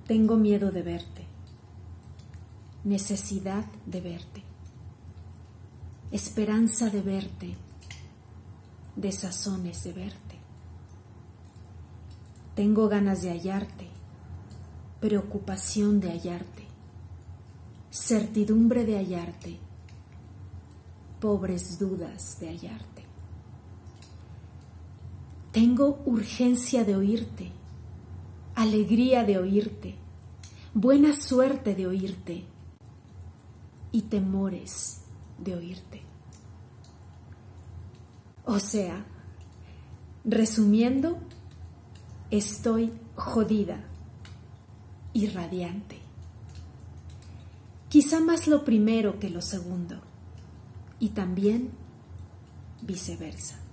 Tengo miedo de verte, necesidad de verte, esperanza de verte, desazones de verte. Tengo ganas de hallarte, preocupación de hallarte, certidumbre de hallarte, pobres dudas de hallarte. Tengo urgencia de oírte, alegría de oírte, buena suerte de oírte y temores de oírte. O sea, resumiendo, estoy jodida y radiante. Quizá más lo primero que lo segundo, y también viceversa.